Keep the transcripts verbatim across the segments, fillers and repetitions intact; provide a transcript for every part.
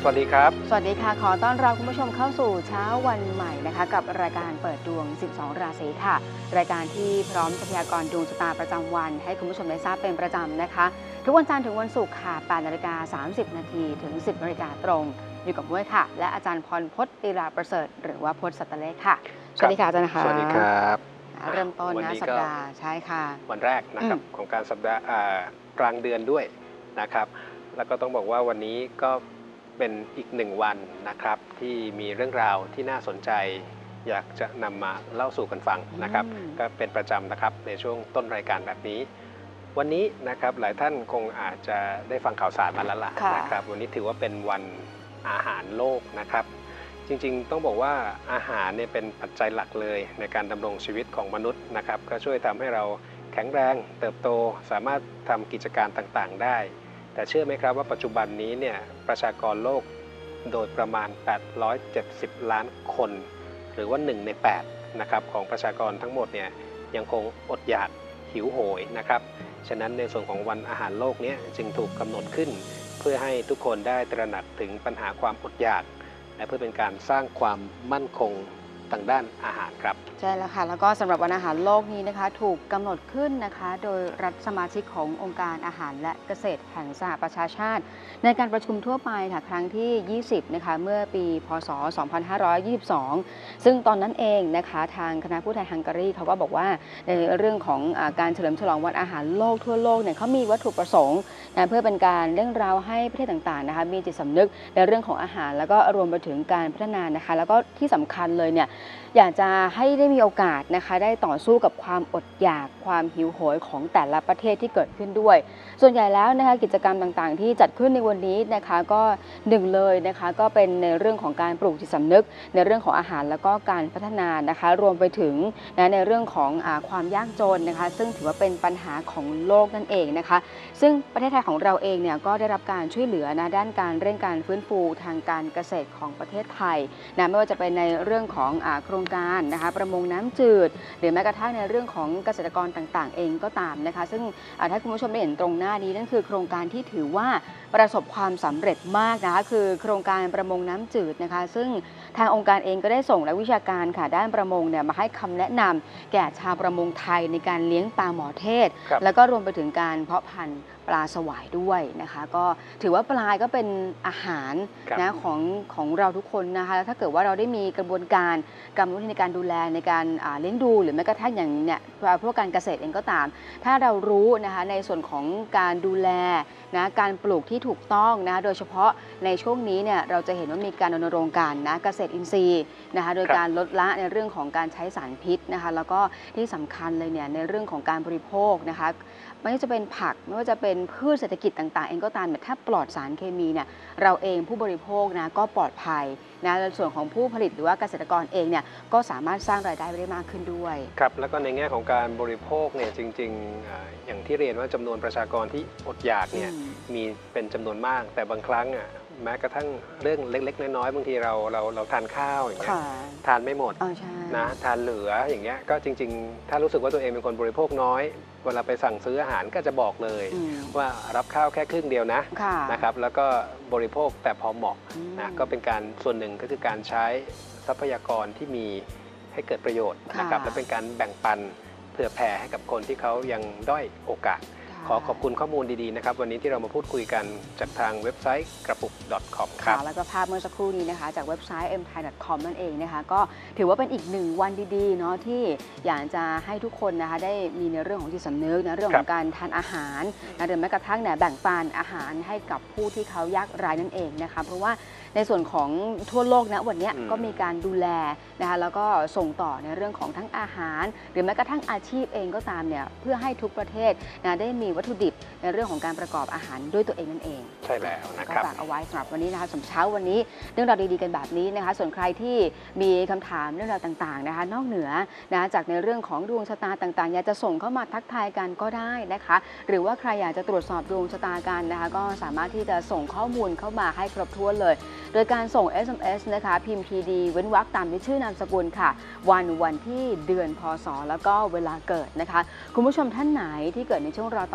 วัสดีครับสวัสดีค่ะขอต้อนรับคุณผู้ชมเข้าสู่เช้าวันใหม่นะคะกับรายการเปิดดวงสิบสองราศีค่ะรายการที่พร้อมจะพยากรณ์ดวงชะตาประจำวันให้คุณผู้ชมได้ทราบเป็นประจำนะคะทุกวันจันทร์ถึงวันศุกร์ค่ะแปดนาฬิกาสามสิบนาทีถึงสิบนาฬิกาตรงอยู่กับด้วยค่ะและอาจารย์พรพจน์ตีราประเสริฐหรือว่าพจน์สัตเลขค่ะสวัสดีค่ะอาจารย์นะคะสวัสดีครับเริ่มต้นนะสัปดาห์ใช่ค่ะวันแรกนะครับของการสัปดาห์กลางเดือนด้วยนะครับแล้วก็ต้องบอกว่าวันนี้ก็เป็นอีกหนึ่งวันนะครับที่มีเรื่องราวที่น่าสนใจอยากจะนำมาเล่าสู่กันฟังนะครับก็เป็นประจำนะครับในช่วงต้นรายการแบบนี้วันนี้นะครับหลายท่านคงอาจจะได้ฟังข่าวสารมาแล้วล่ะนะครับวันนี้ถือว่าเป็นวันอาหารโลกนะครับจริงๆต้องบอกว่าอาหารเนี่ยเป็นปัจจัยหลักเลยในการดำรงชีวิตของมนุษย์นะครับก็ช่วยทำให้เราแข็งแรงเติบโตสามารถทำกิจการต่างๆได้แต่เชื่อไหมครับว่าปัจจุบันนี้เนี่ยประชากรโลกโดยประมาณแปดร้อยเจ็ดสิบล้านคนหรือว่าหนึ่งในแปดนะครับของประชากรทั้งหมดเนี่ยยังคงอดอยากหิวโหยนะครับฉะนั้นในส่วนของวันอาหารโลกนี้จึงถูกกำหนดขึ้นเพื่อให้ทุกคนได้ตระหนักถึงปัญหาความอดอยากและเพื่อเป็นการสร้างความมั่นคงทางด้านอาหารครับใช่แล้วค่ะแล้วก็สำหรับวันอาหารโลกนี้นะคะถูกกำหนดขึ้นนะคะโดยรัฐสมาชิกขององค์การอาหารและเกษตรแห่งสหประชาชาติในการประชุมทั่วไปค่ะครั้งที่ยี่สิบนะคะเมื่อปีพ.ศ. สองพันห้าร้อยยี่สิบสองซึ่งตอนนั้นเองนะคะทางคณะผู้แทนฮังการีเขาก็บอกว่าในเรื่องของการเฉลิมฉลองวันอาหารโลกทั่วโลกเนี่ยเขามีวัตถุประสงค์นะเพื่อเป็นการเร่งเร้าให้ประเทศต่างๆนะคะมีจิตสำนึกในเรื่องของอาหารแล้วก็รวมไปถึงการพัฒนานะคะแล้วก็ที่สำคัญเลยเนี่ยอยากจะให้ได้มีโอกาสนะคะได้ต่อสู้กับความอดอยากความหิวโหยของแต่ละประเทศที่เกิดขึ้นด้วยส่วนใหญ่แล้วนะคะกิจกรรมต่างๆที่จัดขึ้นในวันนี้นะคะก็หนึ่งเลยนะคะก็เป็นในเรื่องของการปลูกจิตสำนึกในเรื่องของอาหารแล้วก็การพัฒนานะคะรวมไปถึงนะในเรื่องของอ่าความยากจนนะคะซึ่งถือว่าเป็นปัญหาของโลกนั่นเองนะคะซึ่งประเทศไทยของเราเองเนี่ยก็ได้รับการช่วยเหลือนะด้านการเร่งการฟื้นฟูทางการเกษตรของประเทศไทยนะไม่ว่าจะเป็นในเรื่องของอ่าโครงการนะคะประมงน้ำจืดหรือแม้กระทั่งในเรื่องของเกษตรกรต่างๆเองก็ตามนะคะซึ่งถ้าคุณผู้ชมได้เห็นตรงหน้านี้นั่นคือโครงการที่ถือว่าประสบความสำเร็จมากนะคะคือโครงการประมงน้ำจืดนะคะซึ่งทางองค์การเองก็ได้ส่งนักวิชาการค่ะด้านประมงเนี่ยมาให้คำแนะนำแก่ชาวประมงไทยในการเลี้ยงปลาหมอเทศแล้วก็รวมไปถึงการเพาะพันธุ์ปลาสวายด้วยนะคะก็ถือว่าปลาก็เป็นอาหารนะของของเราทุกคนนะคะแล้วถ้าเกิดว่าเราได้มีกระบวนการกรรมวิธีในการดูแลในการเลี้ยงดูหรือแม้กระทั่งอย่างเนี่ยพวกการเกษตรเองก็ตามถ้าเรารู้นะคะในส่วนของการดูแลนะการปลูกที่ถูกต้องนะโดยเฉพาะในช่วงนี้เนี่ยเราจะเห็นว่ามีการรณรงค์กันนะเกษตรอินทรีย์นะคะโดยการลดละในเรื่องของการใช้สารพิษนะคะแล้วก็ที่สำคัญเลยเนี่ยในเรื่องของการบริโภคนะคะไม่ว่าจะเป็นผักไม่ว่าจะเป็นพืชเศรษฐกิจต่างๆเองก็ตามแต่ถ้าปลอดสารเคมีเนี่ยเราเองผู้บริโภคนะก็ปลอดภัยนะในส่วนของผู้ผลิตหรือว่าเกษตรกรเองเนี่ยก็สามารถสร้างรายได้ได้มากขึ้นด้วยครับแล้วก็ในแง่ของการบริโภคเนี่ยจริงๆอย่างที่เรียนว่าจำนวนประชากรที่อดอยากเนี่ยมีเป็นจำนวนมากแต่บางครั้งอ่ะแม้กระทั่งเรื่องเล็กๆน้อยๆบางทีเราเราเราทานข้าวอย่างเงี้ยทานไม่หมดนะทานเหลืออย่างเงี้ยก็จริงๆถ้ารู้สึกว่าตัวเองเป็นคนบริโภคน้อยเวลาไปสั่งซื้ออาหารก็จะบอกเลยว่ารับข้าวแค่ครึ่งเดียวนะนะครับแล้วก็บริโภคแต่พอเหมาะนะก็เป็นการส่วนหนึ่งก็คือการใช้ทรัพยากรที่มีให้เกิดประโยชน์นะครับและเป็นการแบ่งปันเผื่อแผ่ให้กับคนที่เขายังด้อยโอกาสขอขอบคุณข้อมูลดีๆนะครับวันนี้ที่เรามาพูดคุยกันจากทางเว็บไซต์กระปุก .com ครับแล้วก็ภาพเมื่อสักครู่นี้นะคะจากเว็บไซต์ เอ็ม ไทย ดอท คอม นั่นเองนะคะก็ถือว่าเป็นอีกหนึ่งวันดีๆเนาะที่อยากจะให้ทุกคนนะคะได้มีในเรื่องของจิตสำนึกนะเรื่องของการทานอาหารนะหรือแม้กระทั่งเนี่ยแบ่งปันอาหารให้กับผู้ที่เขายากไร้นั่นเองนะคะเพราะว่าในส่วนของทั่วโลกนะวันนี้ก็มีการดูแลนะคะแล้วก็ส่งต่อในเรื่องของทั้งอาหารหรือแม้กระทั่งอาชีพเองก็ตามเนี่ยเพื่อให้ทุกประเทศนะได้มีวัตถุดิบในเรื่องของการประกอบอาหารด้วยตัวเองนั่นเองใช่แล้วนะครับก็ฝากเอาไว้สำหรับวันนี้นะคะสำหรับเช้าวันนี้เรื่องราวดีๆกันแบบนี้นะคะส่วนใครที่มีคำถามเรื่องราวต่างๆนะคะนอกเหนือนะจากในเรื่องของดวงชะตาต่างๆอยากจะส่งเข้ามาทักทายกันก็ได้นะคะหรือว่าใครอยากจะตรวจสอบดวงชะตากันนะคะก็สามารถที่จะส่งข้อมูลเข้ามาให้ครบถ้วนเลยโดยการส่ง เอส เอ็ม เอส นะคะพิมพ์ พี ดี เว้นวรรคตามด้วยชื่อนามสกุลค่ะวันวันที่เดือนพ.ศ.แล้วก็เวลาเกิดนะคะคุณผู้ชมท่านไหนที่เกิดในช่วงรอต่อ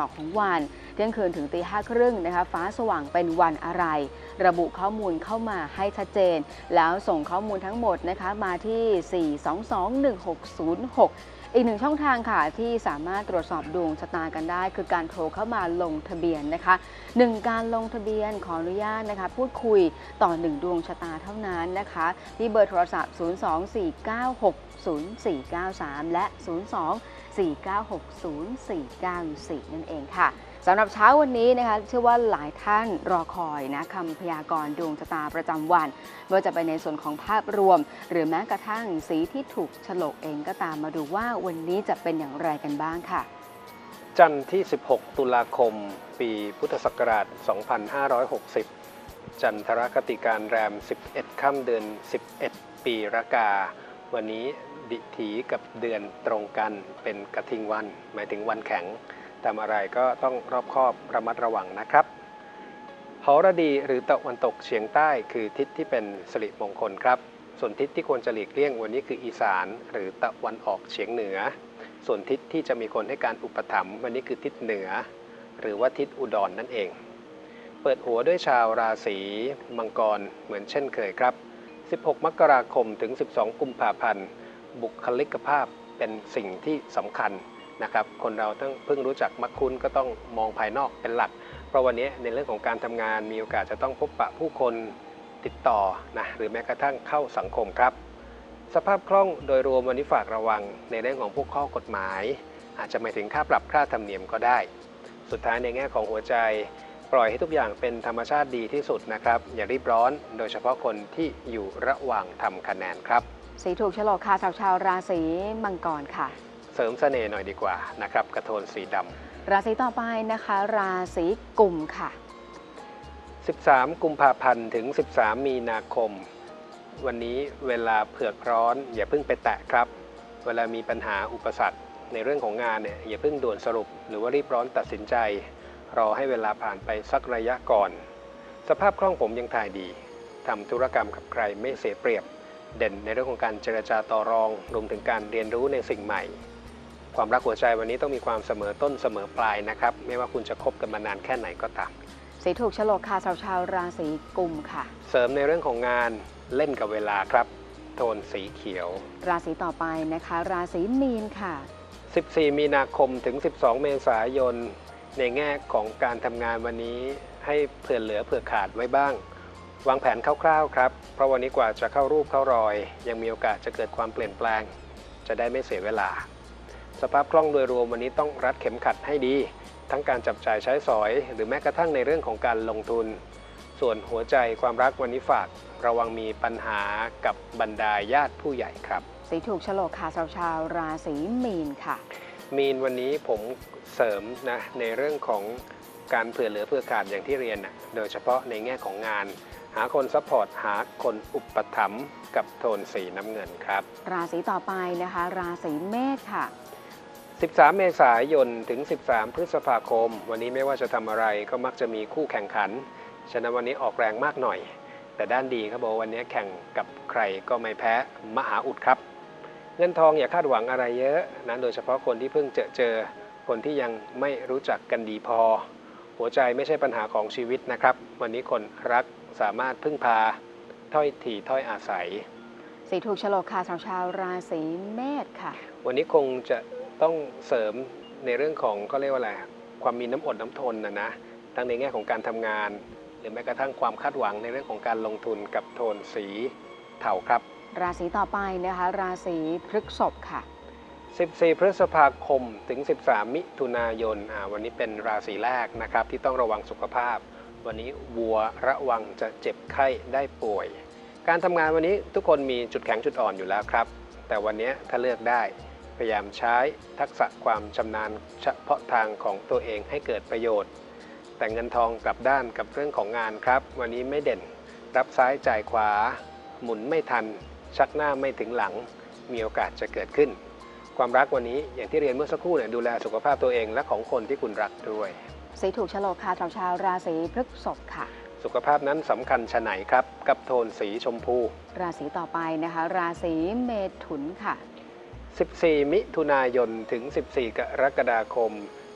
องของวันเที่ยงคืนถึงตีห้าครึ่งนะคะฟ้าสว่างเป็นวันอะไร ระบุข้อมูลเข้ามาให้ชัดเจนแล้วส่งข้อมูลทั้งหมดนะคะมาที่ สี่ สอง สอง หนึ่ง หก ศูนย์ หก อีกหนึ่งช่องทางค่ะที่สามารถตรวจสอบดวงชะตากันได้คือการโทรเข้ามาลงทะเบียนนะคะหนึ่งการลงทะเบียนขออนุญาตนะคะพูดคุยต่อหนึ่งดวงชะตาเท่านั้นนะคะที่เบอร์โทรศัพท์ ศูนย์ สอง สี่ เก้า หก ศูนย์ สี่ เก้า สาม และ ศูนย์ สอง สี่ เก้า หก ศูนย์ สี่ เก้า สี่ นั่นเองค่ะสำหรับเช้าวันนี้นะคะเชื่อว่าหลายท่านรอคอยนะคำพยากรณ์ดวงชะตาประจำวันว่าจะไปในส่วนของภาพรวมหรือแม้กระทั่งสีที่ถูกฉลกเองก็ตามมาดูว่าวันนี้จะเป็นอย่างไรกันบ้างค่ะจันทร์ที่ สิบหก ตุลาคม ปีพุทธศักราช สองพันห้าร้อยหกสิบ จันทรคติการแรม สิบเอ็ด ค่ำเดือน สิบเอ็ด ปีรากาวันนี้ดิถีกับเดือนตรงกันเป็นกฐิงวันหมายถึงวันแข็งทำอะไรก็ต้องรอบคอบระมัดระวังนะครับหรดีหรือตะวันตกเฉียงใต้คือทิศที่เป็นสิริมงคลครับส่วนทิศที่ควรจะหลีกเลี่ยงวันนี้คืออีสานหรือตะวันออกเฉียงเหนือส่วนทิศที่จะมีคนให้การอุปถัมภ์วันนี้คือทิศเหนือหรือว่าทิศอุดร น, นั่นเองเปิดหัวด้วยชาวราศีมังกรเหมือนเช่นเคยครับ สิบหก มกราคมถึง สิบสอง กุมภาพันธ์บุคลิกภาพเป็นสิ่งที่สำคัญนะครับคนเราต้องเพิ่งรู้จักมักคุ้นก็ต้องมองภายนอกเป็นหลักเพราะวันนี้ในเรื่องของการทำงานมีโอกาสจะต้องพบปะผู้คนติดต่อนะหรือแม้กระทั่งเข้าสังคมครับสภาพคล่องโดยรวมวันนี้ฝากระวังในเรื่องของพวกข้อกฎหมายอาจจะหมายถึงค่าปรับค่าธรรมเนียมก็ได้สุดท้ายในแง่ของหัวใจปล่อยให้ทุกอย่างเป็นธรรมชาติดีที่สุดนะครับอย่ารีบร้อนโดยเฉพาะคนที่อยู่ระหว่างทำคะแนนครับสีถูกฉลกค่ะชาวชาวราศีมังกรค่ะเสริมเสน่ห์หน่อยดีกว่านะครับกระโทนสีดำราศีต่อไปนะคะราศีกุมค่ะสิบสาม กุมภาพันธ์ถึง สิบสาม มีนาคมวันนี้เวลาเผือกร้อนอย่าเพิ่งไปแตะครับเวลามีปัญหาอุปสรรคในเรื่องของงานเนี่ยอย่าเพิ่งด่วนสรุปหรือว่ารีบร้อนตัดสินใจรอให้เวลาผ่านไปสักระยะก่อนสภาพคล่องผมยังถ่ายดีทำธุรกรรมกับใครไม่เสียเปรียบเด่นในเรื่องของการเจรจาต่อรองรวมถึงการเรียนรู้ในสิ่งใหม่ความรักหัวใจวันนี้ต้องมีความเสมอต้นเสมอปลายนะครับไม่ว่าคุณจะคบกันมานานแค่ไหนก็ตามสีถูกฉลกค่ะชาวชาวราศีกุมค่ะเสริมในเรื่องของงานเล่นกับเวลาครับโทนสีเขียวราศีต่อไปนะคะราศีมีนค่ะสิบสี่ มีนาคมถึง สิบสอง เมษายนในแง่ของการทำงานวันนี้ให้เผื่อเหลือเผื่อขาดไว้บ้างวางแผนคร่าวๆครับเพราะวันนี้กว่าจะเข้ารูปเข้ารอยยังมีโอกาสจะเกิดความเปลี่ยนแปลงจะได้ไม่เสียเวลาสภาพคล่องโดยรวมวันนี้ต้องรัดเข็มขัดให้ดีทั้งการจับจ่ายใช้สอยหรือแม้กระทั่งในเรื่องของการลงทุนส่วนหัวใจความรักวันนี้ฝากระวังมีปัญหากับบรรดาญาติผู้ใหญ่ครับสีถูกฉลกค่ะชาวชาวราศีมีนค่ะมีนวันนี้ผมเสริมนะในเรื่องของการเผื่อเหลือเผื่อขาดอย่างที่เรียนนะโดยเฉพาะในแง่ของงานหาคนซัพพอร์ตหาคนอุปถัมภ์กับโทนสีน้ำเงินครับราศีต่อไปนะคะราศีเมษค่ะสิบสาม เมษายนถึง สิบสาม พฤษภาคมวันนี้ไม่ว่าจะทำอะไรก็มักจะมีคู่แข่งขันฉะนั้นวันนี้ออกแรงมากหน่อยแต่ด้านดีครับบอกวันนี้แข่งกับใครก็ไม่แพ้มหาอุดครับเงินทองอย่าคาดหวังอะไรเยอะนะโดยเฉพาะคนที่เพิ่งเจอเจอคนที่ยังไม่รู้จักกันดีพอหัวใจไม่ใช่ปัญหาของชีวิตนะครับวันนี้คนรักสามารถพึ่งพาถ้อยทีถ้อยอาศัยสีถูกฉลกค่ะชาวชาวราศีเมษค่ะวันนี้คงจะต้องเสริมในเรื่องของก็เรียกว่าอะไรความมีน้ำอดน้ำทนนะนะทั้งในแง่ของการทำงานหรือแม้กระทั่งความคาดหวังในเรื่องของการลงทุนกับโทนสีเทาครับราศีต่อไปนะคะราศีพฤษภค่ะสิบสี่ พฤษภาคมถึง สิบสาม มิถุนายนอ่าวันนี้เป็นราศีแรกนะครับที่ต้องระวังสุขภาพวันนี้วัวระวังจะเจ็บไข้ได้ป่วยการทำงานวันนี้ทุกคนมีจุดแข็งจุดอ่อนอยู่แล้วครับแต่วันนี้ถ้าเลือกได้พยายามใช้ทักษะความชำนาญเฉพาะทางของตัวเองให้เกิดประโยชน์แต่เงินทองกลับด้านกับเรื่องของงานครับวันนี้ไม่เด่นรับซ้ายจ่ายขวาหมุนไม่ทันชักหน้าไม่ถึงหลังมีโอกาสจะเกิดขึ้นความรักวันนี้อย่างที่เรียนเมื่อสักครู่เนี่ยดูแลสุขภาพตัวเองและของคนที่คุณรักด้วยสีถูกฉลกค่ะชาวชาวราศีพฤษภค่ะสุขภาพนั้นสำคัญชะไหนครับกับโทนสีชมพูราศีต่อไปนะคะราศีเมถุนค่ะสิบสี่ มิถุนายนถึง สิบสี่ กรกฎาคม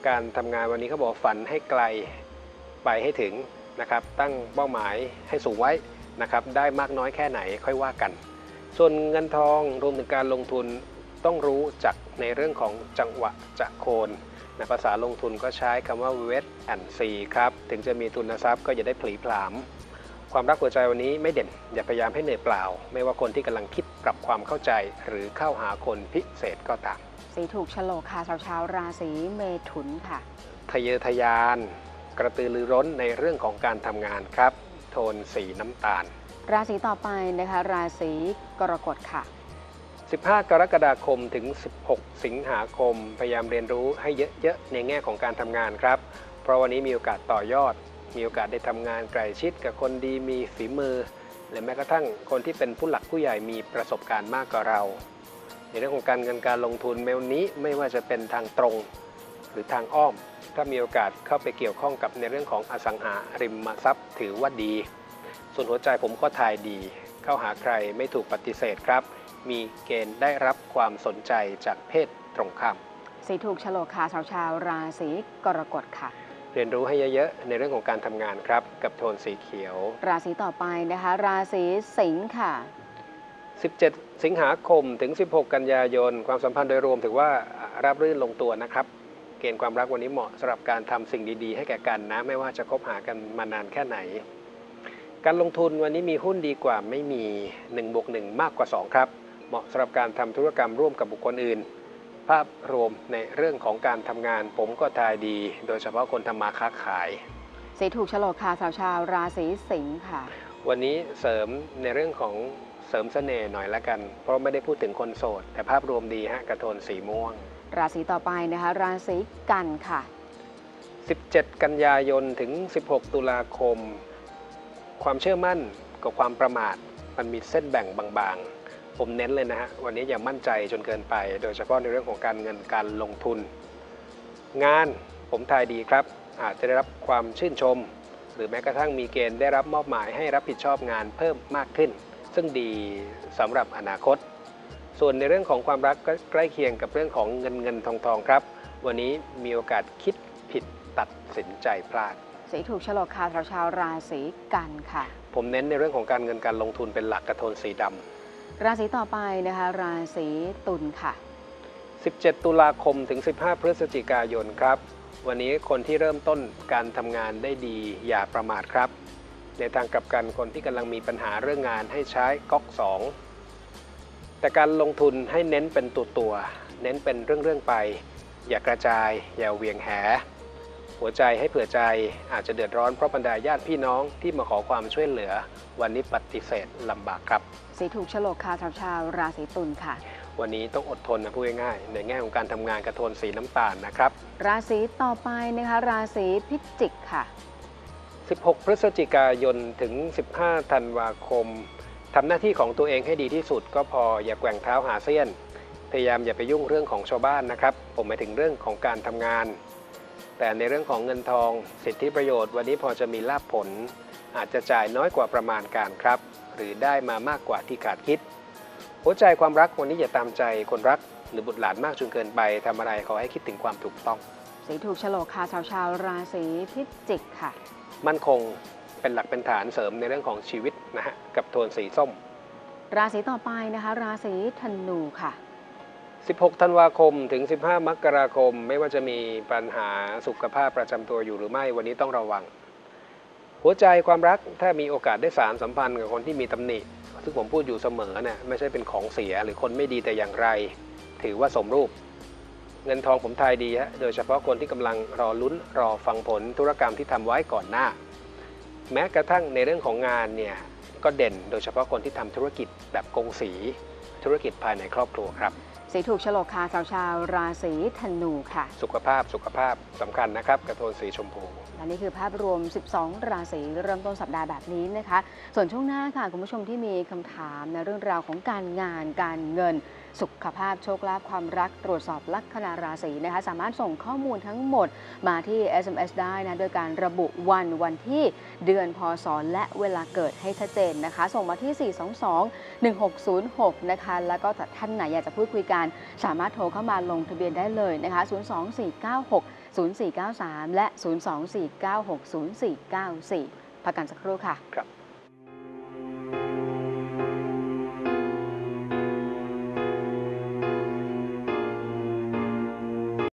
การทำงานวันนี้เขาบอกฝันให้ไกลไปให้ถึงนะครับตั้งเป้าหมายให้สูงไว้นะครับได้มากน้อยแค่ไหนค่อยว่ากันส่วนเงินทองรวมถึงการลงทุนต้องรู้จักในเรื่องของจังหวะจะโคนในภาษาลงทุนก็ใช้คำว่า wait and see ครับถึงจะมีทุนทรัพย์ก็อย่าได้ผลีผลามความรักหัวใจวันนี้ไม่เด่นอย่าพยายามให้เหนื่อยเปล่าไม่ว่าคนที่กำลังคิดปรับความเข้าใจหรือเข้าหาคนพิเศษก็ตามสีถูกโฉลกค่ะชาวชาวราศีเมถุนค่ะทะเยอทะยานกระตือรือร้นในเรื่องของการทำงานครับโทนสีน้ำตาลราศีต่อไปนะคะราศีกรกฎค่ะสิบห้ากรกฎาคมถึงสิบหกสิงหาคมพยายามเรียนรู้ให้เยอะๆในแง่ของการทำงานครับเพราะวันนี้มีโอกาสต่อยอดมีโอกาสได้ทำงานใกล้ชิดกับคนดีมีฝีมือและแม้กระทั่งคนที่เป็นผู้หลักผู้ใหญ่มีประสบการณ์มากกว่าเราในเรื่องของการเงินการลงทุนในวันนี้ไม่ว่าจะเป็นทางตรงหรือทางอ้อมถ้ามีโอกาสเข้าไปเกี่ยวข้องกับในเรื่องของอสังหาริมทรัพย์ถือว่าดีส่วนหัวใจผมก็ทายดีเข้าหาใครไม่ถูกปฏิเสธครับมีเกณฑ์ได้รับความสนใจจากเพศตรงข้ามสีถูกโฉลกค่ะชาวชาวราศีกรกฎค่ะเรียนรู้ให้เยอะๆในเรื่องของการทำงานครับกับโทนสีเขียวราศีต่อไปนะคะราศีสิงค์ค่ะสิบเจ็ดสิงหาคมถึงสิบหกกันยายนความสัมพันธ์โดยรวมถือว่าราบรื่นลงตัวนะครับเกณฑ์ความรักวันนี้เหมาะสำหรับการทำสิ่งดีๆให้แก่กันนะไม่ว่าจะคบหากันมานานแค่ไหนการลงทุนวันนี้มีหุ้นดีกว่าไม่มีหนึ่งบวกหนึ่งมากกว่าสองครับเหมาะสำหรับการทำธุรกรรมร่วมกับบุคคลอื่นภาพรวมในเรื่องของการทำงานผมก็ทายดีโดยเฉพาะคนทำมาค้าขายสีถูกโฉลกค่ะชาวชาวราศีสิงค์ค่ะวันนี้เสริมในเรื่องของเสริมเสน่ห์หน่อยละกันเพราะไม่ได้พูดถึงคนโสดแต่ภาพรวมดีฮะกระโทนสีม่วงราศีต่อไปนะคะราศีกันค่ะสิบเจ็ดกันยายนถึงสิบหกตุลาคมความเชื่อมั่นกับความประมาทมันมีเส้นแบ่งบางๆผมเน้นเลยนะฮะวันนี้อย่ามั่นใจจนเกินไปโดยเฉพาะในเรื่องของการเงินการลงทุนงานผมทายดีครับอาจจะได้รับความชื่นชมหรือแม้กระทั่งมีเกณฑ์ได้รับมอบหมายให้รับผิดชอบงานเพิ่มมากขึ้นซึ่งดีสำหรับอนาคตส่วนในเรื่องของความรักก็ใกล้เคียงกับเรื่องของเงินเงินทองทองครับวันนี้มีโอกาสคิดผิดตัดสินใจพลาดสีถูกโฉลกค่ะชาวชาวราศีกันค่ะผมเน้นในเรื่องของการเงินการลงทุนเป็นหลักกระโทนสีดำราศีต่อไปนะคะราศีตุลค่ะสิบเจ็ดตุลาคมถึงสิบห้าพฤศจิกายนครับวันนี้คนที่เริ่มต้นการทำงานได้ดีอย่าประมาทครับในทางกลับกันคนที่กำลังมีปัญหาเรื่องงานให้ใช้ก๊อกสองแต่การลงทุนให้เน้นเป็นตัวตัวเน้นเป็นเรื่องๆไปอย่ากระจายอย่าเวียงแหหัวใจให้เผื่อใจอาจจะเดือดร้อนเพราะบรรดาญาติพี่น้องที่มาขอความช่วยเหลือวันนี้ปฏิเสธลำบากครับสีถูกโฉลกค่ะชาวชาวราศีตุลค่ะวันนี้ต้องอดทนนะพูดง่ายๆในแง่ของการทำงานกระโทนสีน้ำตาลนะครับราศีต่อไปนะคะราศีพิจิกค่ะสิบหกพฤศจิกายนถึงสิบห้าธันวาคมทำหน้าที่ของตัวเองให้ดีที่สุดก็พออย่าแกว่งเท้าหาเสี้ยนพยายามอย่าไปยุ่งเรื่องของชาวบ้านนะครับผมหมายถึงเรื่องของการทำงานแต่ในเรื่องของเงินทองสิทธิประโยชน์วันนี้พอจะมีลาภผลอาจจะจ่ายน้อยกว่าประมาณการครับหรือได้มามากกว่าที่ขาดคิดหัวใจความรักวันนี้อย่าตามใจคนรักหรือบุตรหลานมากจนเกินไปทำอะไรขอให้คิดถึงความถูกต้องสีถูกโฉลกค่ะชาวชาวราศีพิจิกค่ะมั่นคงเป็นหลักเป็นฐานเสริมในเรื่องของชีวิตนะฮะกับโทนสีส้มราศีต่อไปนะคะราศีธนูค่ะสิบหกธันวาคมถึงสิบห้ามกราคมไม่ว่าจะมีปัญหาสุขภาพประจำตัวอยู่หรือไม่วันนี้ต้องระวังหัวใจความรักถ้ามีโอกาสได้สารสัมพันธ์กับคนที่มีตำหนิซึ่งผมพูดอยู่เสมอเนี่ยไม่ใช่เป็นของเสียหรือคนไม่ดีแต่อย่างไรถือว่าสมรูปเงินทองผมทายดีฮะโดยเฉพาะคนที่กำลังรอลุ้นรอฟังผลธุรกรรมที่ทำไว้ก่อนหน้าแม้กระทั่งในเรื่องของงานเนี่ยก็เด่นโดยเฉพาะคนที่ทำธุรกิจแบบกงสีธุรกิจภายในครอบครัวครับสีถูกโฉลกค่ะชาวชาวราศีธนูค่ะสุขภาพสุขภาพสำคัญนะครับกระโทนสีชมพูและนี่คือภาพรวมสิบสองราศีเริ่มต้นสัปดาห์แบบนี้นะคะส่วนช่วงหน้าค่ะคุณผู้ชมที่มีคำถามในเรื่องราวของการงานการเงินสุขภาพโชคลาภความรักตรวจสอบลัคนาราศีนะคะสามารถส่งข้อมูลทั้งหมดมาที่ เอส เอ็ม เอส ได้นะโดยการระบุวันวันที่เดือนพศและเวลาเกิดให้ชัดเจนนะคะส่งมาที่สี่ สอง สอง หนึ่ง หก ศูนย์ หกนะคะแล้วก็ท่านไหนอยากจะพูดคุยกันการสามารถโทรเข้ามาลงทะเบียนได้เลยนะคะ ศูนย์ สอง สี่ เก้า หก ศูนย์ สี่ เก้า สาม และ ศูนย์ สอง สี่ เก้า หก ศูนย์ สี่ เก้า สี่ พักกันสักครู่ค่ะครับ